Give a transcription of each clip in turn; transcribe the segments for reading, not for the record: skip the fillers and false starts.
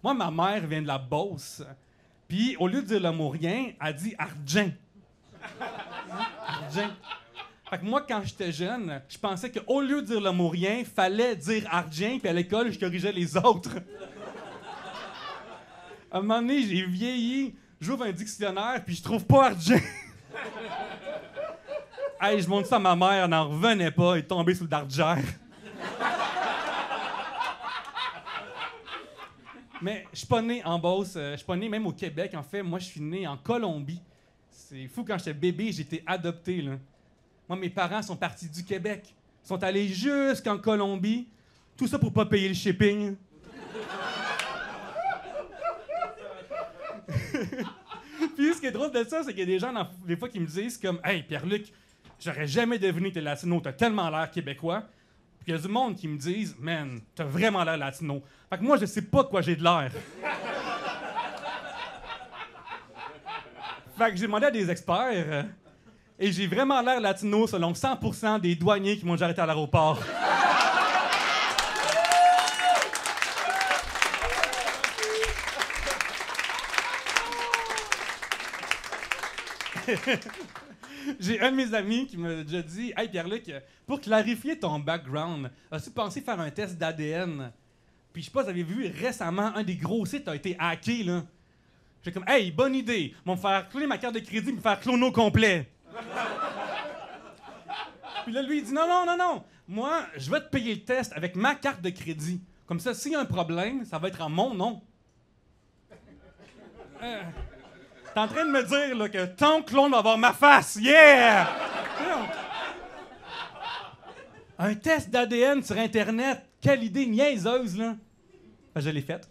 Moi, ma mère vient de la Beauce. Puis, au lieu de dire le mot rien, elle dit argent. Argent. Fait que moi, quand j'étais jeune, je pensais qu'au lieu de dire le mot rien, fallait dire argent, puis à l'école, je corrigeais les autres. À un moment donné, j'ai vieilli, j'ouvre un dictionnaire, puis je trouve pas argent. Hey, je montre ça à ma mère, elle n'en revenait pas, elle est tombée sous le dargère. Mais je suis pas né en Beauce, je suis pas né même au Québec. En fait, moi, je suis né en Colombie. C'est fou, quand j'étais bébé, j'ai été adopté, là. Moi, mes parents sont partis du Québec. Ils sont allés jusqu'en Colombie. Tout ça pour pas payer le shipping. Puis ce qui est drôle de ça, c'est qu'il y a des gens, des fois, qui me disent comme « Hey, Pierre-Luc, j'aurais jamais deviné que t'es latino, t'as tellement l'air québécois. » Puis il y a du monde qui me disent « Man, t'as vraiment l'air latino. » Fait que moi, je sais pas de quoi j'ai de l'air. Fait que j'ai demandé à des experts et j'ai vraiment l'air latino selon 100% des douaniers qui m'ont déjà arrêté à l'aéroport. J'ai un de mes amis qui m'a déjà dit « Hey Pierre-Luc, pour clarifier ton background, as-tu pensé faire un test d'ADN? » Puis je sais pas, vous avez vu récemment, un des gros sites a été hacké, là. J'ai comme « Hey, bonne idée! Ils vont me faire cloner ma carte de crédit et me faire clono complet. » Puis là, lui, il dit « Non, non, non, non! Moi, je vais te payer le test avec ma carte de crédit. Comme ça, s'il y a un problème, ça va être en mon nom. » T'es en train de me dire là, que ton clone va avoir ma face. Yeah! Un test d'ADN sur Internet. Quelle idée niaiseuse, là. Ben, je l'ai faite.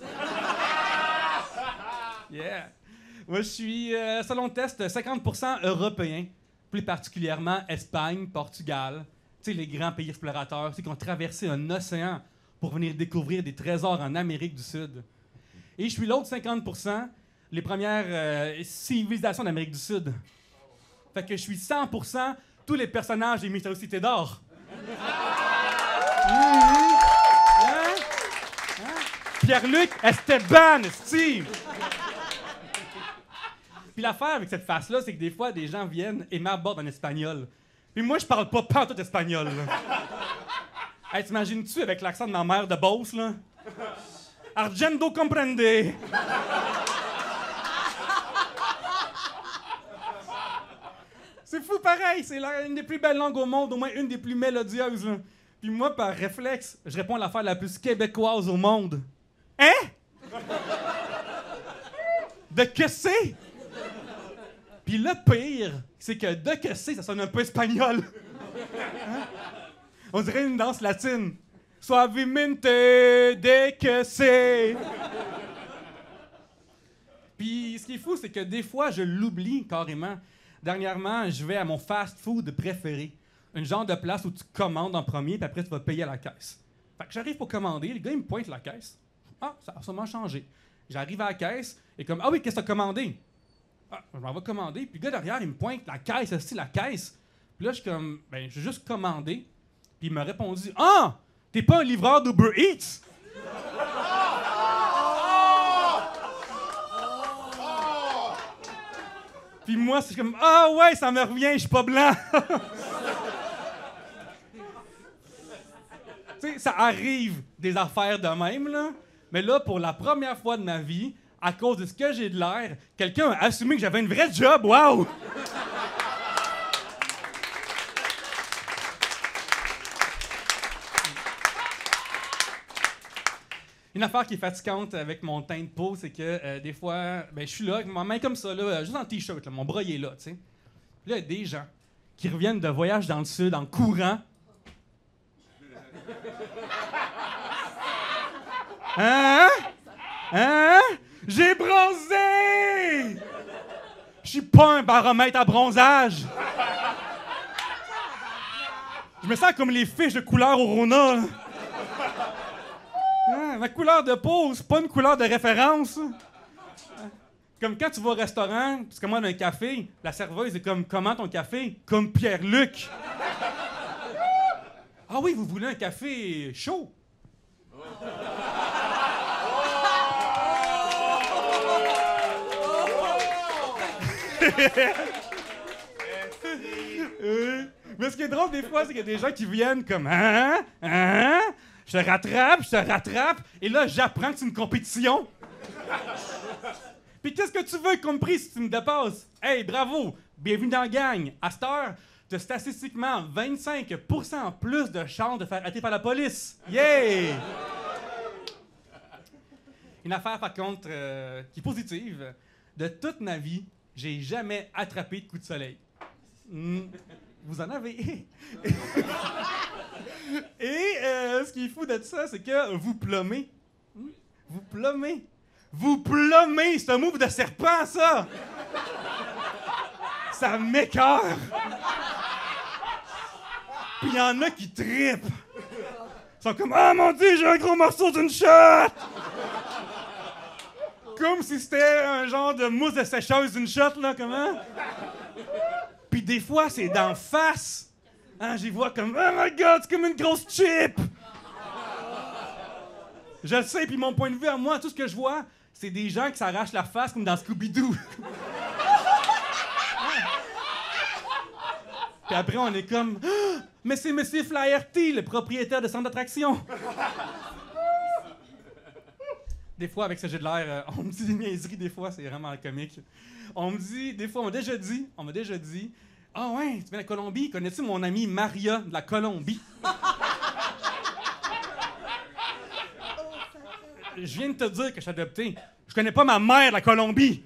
Yeah. Moi, je suis, selon le test, 50% européen. Plus particulièrement Espagne, Portugal. Tu sais, les grands pays explorateurs, tu sais, qui ont traversé un océan pour venir découvrir des trésors en Amérique du Sud. Et je suis l'autre 50%. Les premières civilisations d'Amérique du Sud. Fait que je suis 100% tous les personnages des Mystérieuses Cités d'Or. Hein? Pierre-Luc Esteban, Steve! Puis l'affaire avec cette face-là, c'est que des fois, des gens viennent et m'abordent en espagnol. Puis moi, je parle pas pantoute espagnol. Hey, t'imagines-tu avec l'accent de ma mère de Beauce, là? Argento comprende! C'est fou pareil, c'est une des plus belles langues au monde, au moins une des plus mélodieuses. Là. Puis moi, par réflexe, je réponds à l'affaire la plus québécoise au monde. Hein? De que c'est? Puis le pire, c'est que de que c'est, ça sonne un peu espagnol. Hein? On dirait une danse latine. Suavemente de que c'est. Puis ce qui est fou, c'est que des fois, je l'oublie carrément. Dernièrement, je vais à mon fast-food préféré. Une genre de place où tu commandes en premier, puis après, tu vas payer à la caisse. Fait que j'arrive pour commander, le gars, il me pointe la caisse. Ah, ça a sûrement changé. J'arrive à la caisse, et comme, ah oui, qu'est-ce que tu as commandé? Ah, je m'en vais commander, puis le gars derrière, il me pointe la caisse, aussi la caisse. Puis là, je suis comme, ben, j'ai juste commandé. Puis il m'a répondu, ah, t'es pas un livreur d'Uber Eats? Puis moi, c'est comme « Ah ouais, ça me revient, je suis pas blanc! » Tu sais, ça arrive des affaires de même, là. Mais là, pour la première fois de ma vie, à cause de ce que j'ai de l'air, quelqu'un a assumé que j'avais une vraie job. Wow! Une affaire qui est fatigante avec mon teint de peau, c'est que des fois, ben, je suis là, avec ma main comme ça, là, juste en t-shirt, là, mon bras il est là, tu sais. Puis là, il y a des gens qui reviennent de voyage dans le sud en courant. Hein? Hein? J'ai bronzé! Je suis pas un baromètre à bronzage! Je me sens comme les fiches de couleur au Rona, là. Ah, ma couleur de peau, c'est pas une couleur de référence. Comme quand tu vas au restaurant, tu commandes un café, la serveuse est comme « Comment ton café? » Comme Pierre-Luc. Ah oui, vous voulez un café chaud? Mais ce qui est drôle des fois, c'est qu'il y a des gens qui viennent comme hein? Je te rattrape, et là j'apprends que c'est une compétition. Puis qu'est-ce que tu veux comme prix si tu me dépasses? Hey, bravo! Bienvenue dans la gang! À cette heure, t'as statistiquement 25% plus de chances de faire arrêter par la police. Yeah! Une affaire, par contre, qui est positive. De toute ma vie, j'ai jamais attrapé de coup de soleil. Vous en avez. Et ce qui est fou de ça, c'est que vous plombez. Vous plombez. Vous plombez! C'est un move de serpent, ça! Ça m'écoeure! Puis il y en a qui trippent! Ils sont comme « Ah, mon Dieu, j'ai un gros morceau d'une shot! » Comme si c'était un genre de mousse de sécheuse d'une shot, là, comment? Puis des fois, c'est d'en face! Hein, j'y vois comme « Oh my God, c'est comme une grosse chip! » Je le sais, puis mon point de vue à moi, tout ce que je vois, c'est des gens qui s'arrachent la face comme dans Scooby-Doo. Puis après, on est comme ah, mais c'est Monsieur Flaherty, le propriétaire de centre d'attraction. Des fois, avec ce jeu de l'air, on me dit des niaiseries, des fois, c'est vraiment comique. On me dit, des fois, on m'a déjà dit, ah ouais, tu viens de la Colombie, connais-tu mon amie Maria de la Colombie? Je viens de te dire que je suis adopté. Je connais pas ma mère de la Colombie.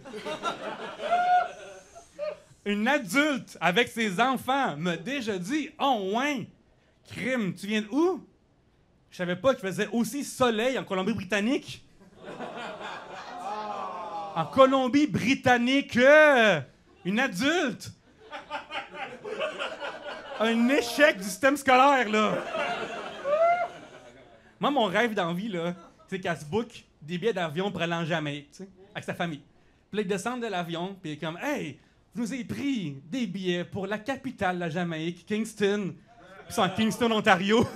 Une adulte avec ses enfants m'a déjà dit « Oh, ouais! Crime, tu viens de où? » Je savais pas qu'il faisait aussi soleil en Colombie-Britannique. En Colombie-Britannique, une adulte. Un échec du système scolaire, là. Moi, mon rêve d'envie, là, c'est qu'elle se book des billets d'avion pour aller en Jamaïque, tu sais, avec sa famille. Puis là, ils descendent de l'avion, puis il est comme « Hey! » Je nous ai pris des billets pour la capitale de la Jamaïque, Kingston. Puis c'est en Kingston, Ontario.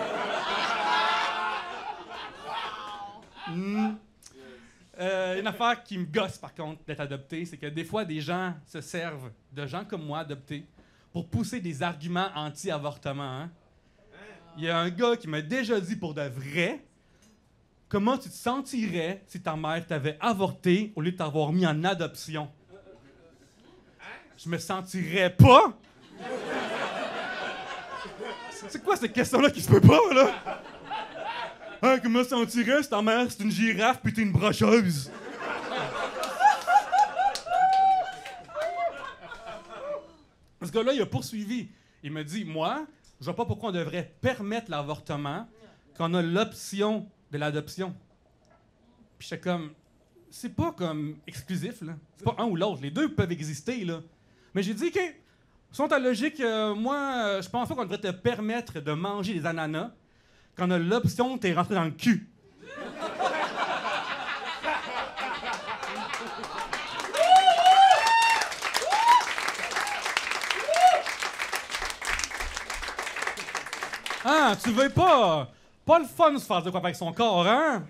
Une affaire qui me gosse, par contre, d'être adopté, c'est que des fois, des gens se servent de gens comme moi, adoptés, pour pousser des arguments anti-avortement. Hein? Il y a un gars qui m'a déjà dit pour de vrai, comment tu te sentirais si ta mère t'avait avorté au lieu de t'avoir mis en adoption? Je me sentirais pas. C'est quoi cette question-là qui se peut pas, là? Hein, comment je me sentirais si ta mère c'est une girafe puis t'es une brocheuse? Ce gars-là, il a poursuivi. Il m'a dit, moi, je vois pas pourquoi on devrait permettre l'avortement quand on a l'option de l'adoption. Puis j'étais comme, c'est pas comme exclusif, là. C'est pas un ou l'autre. Les deux peuvent exister, là. Mais j'ai dit, OK, selon ta logique, moi, je pense pas qu'on devrait te permettre de manger des ananas quand on a l'option de t'es rentré dans le cul. Ah, tu veux pas? Pas le fun de se faire de quoi avec son corps, hein?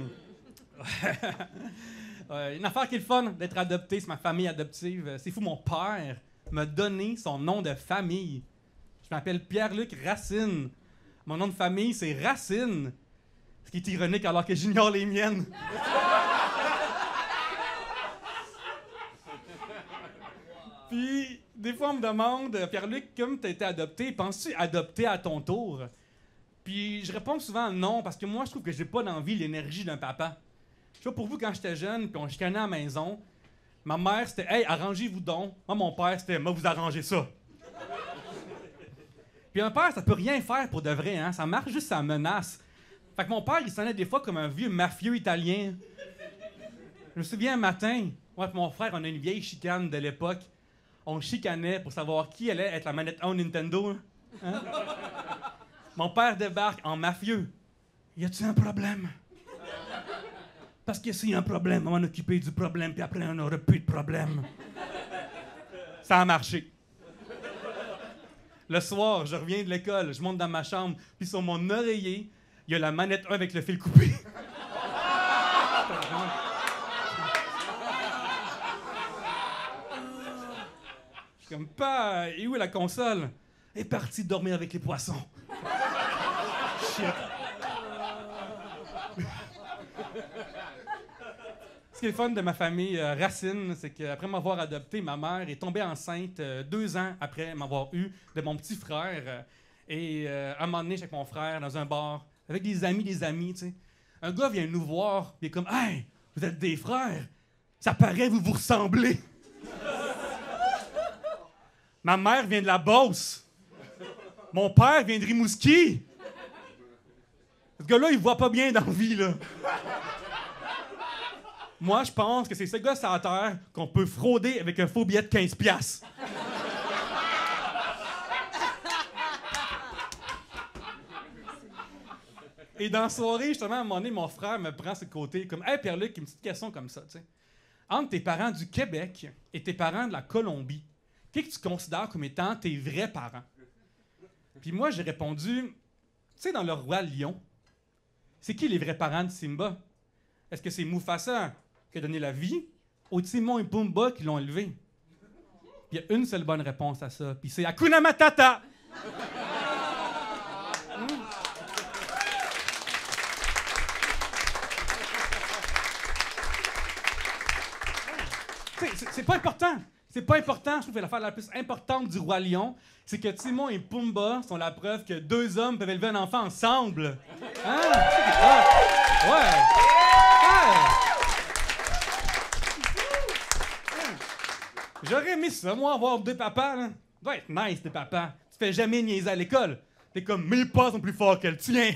Une affaire qui est le fun d'être adopté, c'est ma famille adoptive. C'est fou, mon père m'a donné son nom de famille. Je m'appelle Pierre-Luc Racine. Mon nom de famille, c'est Racine. Ce qui est ironique alors que j'ignore les miennes. Puis, des fois, on me demande, Pierre-Luc, comme tu as été adopté, penses-tu adopter à ton tour? Puis, je réponds souvent non, parce que moi, je trouve que j'ai pas d'envie l'énergie d'un papa. Tu vois, pour vous, quand j'étais jeune, puis on chicanait à la maison, ma mère, c'était « Hey, arrangez-vous donc. » Moi, mon père, c'était « Moi, vous arrangez ça. » Puis un père, ça peut rien faire pour de vrai, hein. Ça marche juste, ça menace. Fait que mon père, il sonnait des fois comme un vieux mafieux italien. Je me souviens un matin, moi et mon frère, on a une vieille chicane de l'époque. On chicanait pour savoir qui allait être la manette 1 Nintendo. Hein? Mon père débarque en mafieux. Y a-tu un problème? Parce que s'il y a un problème, on va s'occuper du problème, puis après, on n'aura plus de problème. Ça a marché. Le soir, je reviens de l'école, je monte dans ma chambre, puis sur mon oreiller, il y a la manette 1 avec le fil coupé. Comme pas, et où est la console? Elle est partie dormir avec les poissons. Shit. Ce qui est le fun de ma famille Racine, c'est qu'après m'avoir adopté, ma mère est tombée enceinte 2 ans après m'avoir eu de mon petit frère. À un moment donné, avec mon frère, dans un bar, avec des amis, tu sais. Un gars vient nous voir, il est comme « Hey, vous êtes des frères! Ça paraît, vous vous ressemblez! » Ma mère vient de la Beauce. Mon père vient de Rimouski. Ce gars-là, il voit pas bien dans la vie, là. Moi, je pense que c'est ce gars sur la terre qu'on peut frauder avec un faux billet de 15$. Et dans la soirée, justement, à un moment donné, mon frère me prend sur le côté comme « Hey, Pierre-Luc, une petite question comme ça, tu sais. Entre tes parents du Québec et tes parents de la Colombie, qui que tu considères comme étant tes vrais parents? » Puis moi, j'ai répondu, tu sais, dans Le Roi Lion, c'est qui les vrais parents de Simba? Est-ce que c'est Mufasa qui a donné la vie ou Timon et Pumba qui l'ont élevé? Il y a une seule bonne réponse à ça, puis c'est Hakuna Matata! C'est pas important. C'est pas important. Je trouve que l'affaire la plus importante du Roi Lion, c'est que Timon et Pumba sont la preuve que 2 hommes peuvent élever un enfant ensemble. Hein? Ouais. J'aurais aimé ça, moi, avoir 2 papas. Là. Ça doit être nice, 2 papas. Tu fais jamais niaiser à l'école. T'es comme, mes pas sont plus forts que le tien.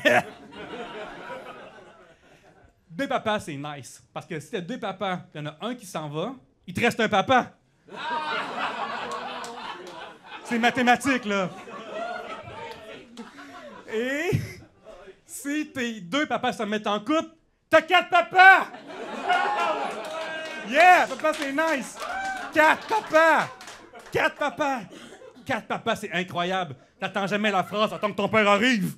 2 papas, c'est nice. Parce que si t'as 2 papas, il y en a un qui s'en va, il te reste un papa. C'est mathématique, là. Et si tes 2 papas se mettent en couple, t'as 4 papas! Yeah! Papa, c'est nice! 4 papas! 4 papas! 4 papas, c'est incroyable. T'attends jamais la phrase, attends que ton père arrive.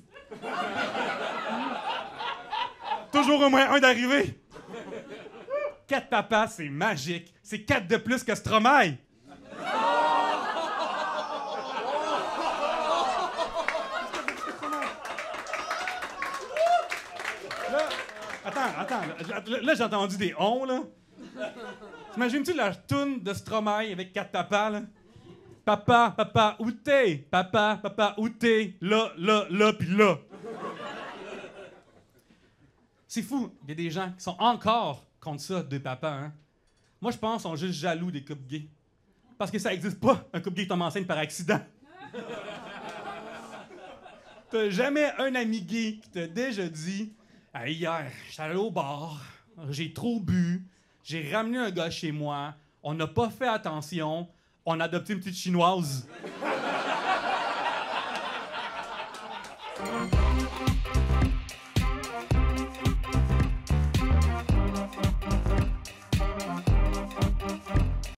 Toujours au moins un d'arriver. 4 papas, c'est magique. C'est 4 de plus que Stromae. Là, attends. Là, j'ai entendu des on, là. T'imagines-tu la toune de Stromae avec 4 papas, là? Papa, où t'es? Papa, où t'es? Là, pis là. C'est fou, il y a des gens qui sont encore contre ça, 2 papas, hein? Moi, je pense qu'ils sont juste jaloux des couples gays. Parce que ça n'existe pas, un couple gay qui tombe enceinte par accident. T'as jamais un ami gay qui t'a déjà dit « Hey, hier, j'étais allé au bar, j'ai trop bu, j'ai ramené un gars chez moi, on n'a pas fait attention, on a adopté une petite chinoise. »